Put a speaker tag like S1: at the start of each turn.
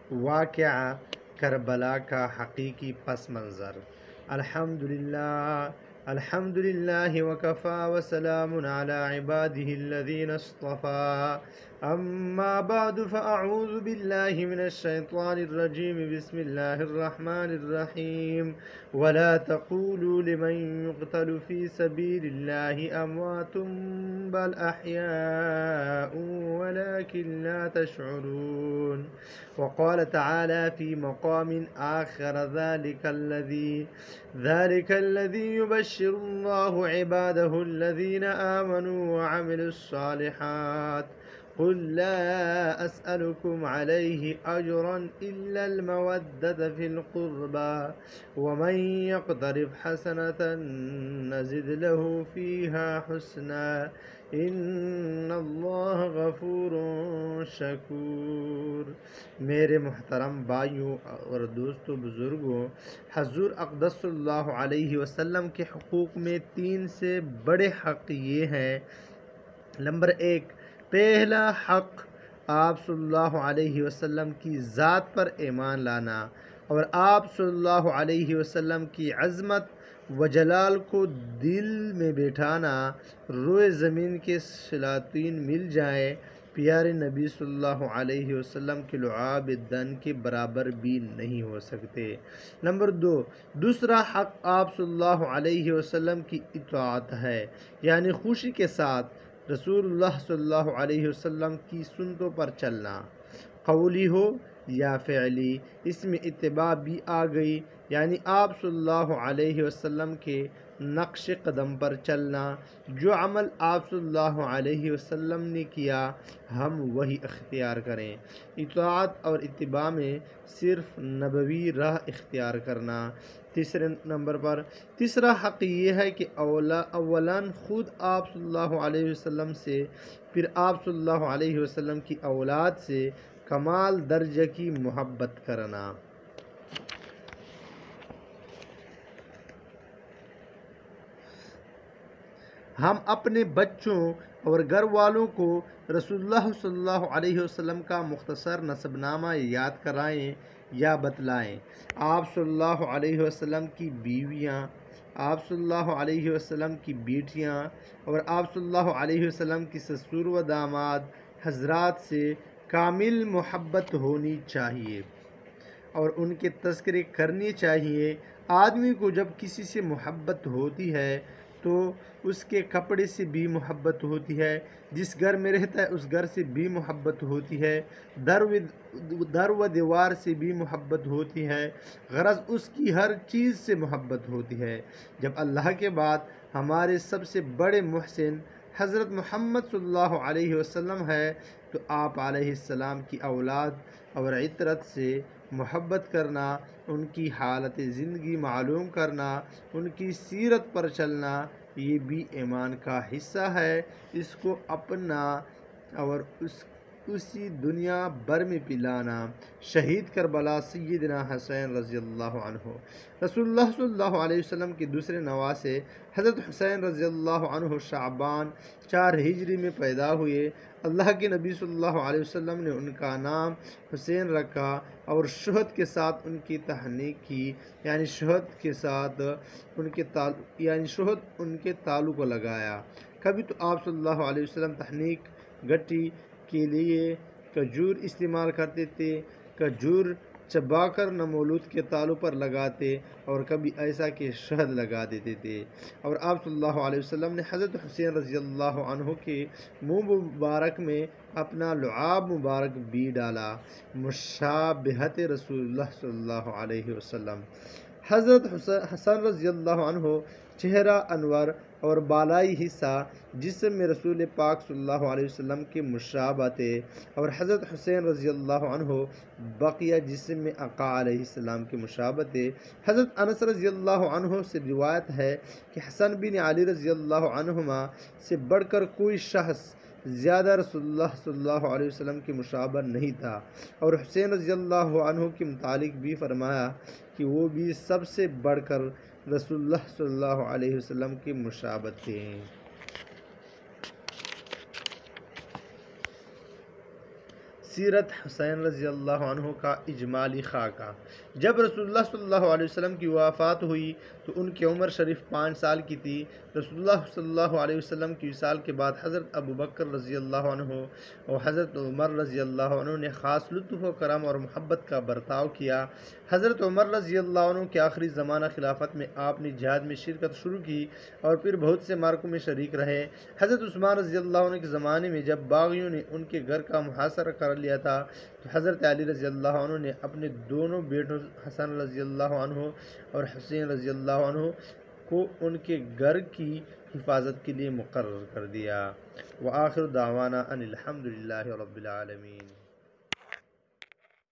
S1: واقعہ کربلا کا حقیقی پس منظر۔ الحمدللہ وکفا وسلام علی عباده الذین اصطفى اما بعد فاعوذ باللہ من الشیطان الرجیم بسم اللہ الرحمن الرحیم ولا تقولوا لمن يقتل في سبيل الله اموات بل احياء ولكن لا تشعرون۔ وقال تعالى في مقام آخر ذلك الذي يبشر الله عباده الذين آمنوا وعملوا الصالحات قل لا أسألكم عليه أجرا إلا المودة في القربى ومن يقترف حسنة نزد له فيها حسنا ان اللہ غفور شکور۔ میرے محترم بھائیوں اور دوستوں بزرگوں، حضور اقدس صلی اللہ علیہ وسلم کے حقوق میں 3 سے بڑے حق یہ ہیں۔ نمبر 1، پہلا حق آپ صلی اللہ علیہ وسلم کی ذات پر ایمان لانا اور آپ صلی اللہ علیہ وسلم کی عظمت و جلال کو دل میں بیٹھانا۔ روئے زمین کے شیاطین مل جائیں، پیارے نبی صلی اللہ علیہ وسلم کے لعاب دن کے برابر بھی نہیں ہو سکتے۔ نمبر 2، دوسرا حق آپ صلی اللہ علیہ وسلم کی اطاعت ہے، یعنی خوشی کے ساتھ رسول اللہ صلی اللہ علیہ وسلم کی سنتوں پر چلنا، قولی ہو یا فعلی۔ اس میں اتباع بھی آ گئی، یعنی آپ صلی اللہ علیہ وسلم کے نقش قدم پر چلنا۔ جو عمل آپ صلی اللہ علیہ وسلم نے کیا ہم وہی اختیار کریں۔ اطاعت اور اتباع میں صرف نبوی راہ اختیار کرنا۔ تیسرے نمبر پر تیسرا حق یہ ہے کہ اولاً خود آپ صلی اللہ علیہ وسلم سے، پھر آپ صلی اللہ علیہ وسلم کی اولاد سے کمال درجے کی محبت کرنا۔ ہم اپنے بچوں اور گھر والوں کو رسول اللہ صلی اللہ علیہ وسلم کا مختصر نسب نامہ یاد کرائیں یا بتلائیں۔ آپ صلی اللہ علیہ وسلم کی بیویاں، آپ صلی اللہ علیہ وسلم کی بیٹیاں اور آپ صلی اللہ علیہ وسلم کی سسر و داماد حضرات سے کامل محبت ہونی چاہیے اور ان کے تذکرے کرنے چاہیے۔ آدمی کو جب کسی سے محبت ہوتی ہے تو اس کے کپڑے سے بھی محبت ہوتی ہے، جس گھر میں رہتا ہے اس گھر سے بھی محبت ہوتی ہے، در و دیوار سے بھی محبت ہوتی ہے، غرض اس کی ہر چیز سے محبت ہوتی ہے۔ جب اللہ کے بعد ہمارے سب سے بڑے محسن حضرت محمد صلی اللہ علیہ وسلم ہے تو آپ علیہ السلام کی اولاد اور عطرت سے محبت کرنا، ان کی حالت زندگی معلوم کرنا، ان کی سیرت پر چلنا، یہ بھی ایمان کا حصہ ہے۔ اس کو اپنا اور اسی دنیا بھر میں پلانا۔ شہید کربلا سیدنا حسین رضی اللہ عنہ۔ رسول اللہ صلی اللہ علیہ وسلم کے دوسرے نواسے حضرت حسین رضی اللہ عنہ شعبان 4 ہجری میں پیدا ہوئے۔ اللہ کے نبی صلی اللہ علیہ وسلم نے ان کا نام حسین رکھا اور شہد کے ساتھ ان کی تہنیت کی، یعنی شہد ان کے تعلق کو لگایا۔ کبھی تو آپ صلی اللہ علیہ وسلم تہنیت گٹی کے لیے کھجور استعمال کرتے تھے، کھجور چبا کر نمولود کے تالوں پر لگاتے اور کبھی ایسا کہ شہد لگا دیتے تھے۔ اور آپ صلی اللہ علیہ وسلم نے حضرت حسین رضی اللہ عنہ کے منہ مبارک میں اپنا لعاب مبارک بھی ڈالا۔ مشابہت رسول اللہ صلی اللہ علیہ وسلم۔ حضرت حسن رضی اللہ عنہ چہرہ انور اور بالائی حصہ جسم میں رسول پاک صلی اللہ علیہ وسلم کے مشابہ تھے، اور حضرت حسین رضی اللہ عنہ بقیہ جسم میں آقا علیہ السلام کے مشابہ تھے۔ حضرت انس رضی اللہ عنہ سے روایت ہے کہ حسن بن علی رضی اللہ عنہما سے بڑھ کر کوئی شخص زیادہ رسول اللہ صلی اللہ علیہ وسلم کے مشابہ نہیں تھا، اور حسین رضی اللہ عنہ کے متعلق بھی فرمایا کہ وہ بھی سب سے بڑھ کر رسول اللہ صلی اللہ علیہ وسلم کے مشابہ تھے۔ سیرت حسین رضی اللہ عنہ کا اجمالی خاکہ۔ جب رسول اللہ صلی اللہ علیہ وسلم کی وفات ہوئی تو ان کی عمر شریف 5 سال کی تھی۔ رسول اللہ صلی اللہ علیہ وسلم کی وصال کے بعد حضرت ابو بکر رضی اللہ عنہ اور حضرت عمر رضی اللہ عنہ نے خاص لطف و کرم اور محبت کا برتاؤ کیا۔ حضرت عمر رضی اللہ عنہ کے آخری زمانہ خلافت میں آپ نے جہاد میں شرکت شروع کی اور پھر بہت سے معرکوں میں شریک رہے۔ حضرت عثمان رضی اللہ عنہ کے زمانے میں جب باغیوں نے ان کے گھر کا محاصرہ کر لیا تھا تو حضرت علی رضی اللہ عنہ نے اپنے دونوں بیٹوں حسن رضی اللہ عنہ اور حسین رضی اللہ عنہ کو ان کے گھر کی حفاظت کے لیے مقرر کر دیا۔ وآخر دعوانا ان الحمد للہ رب العالمین۔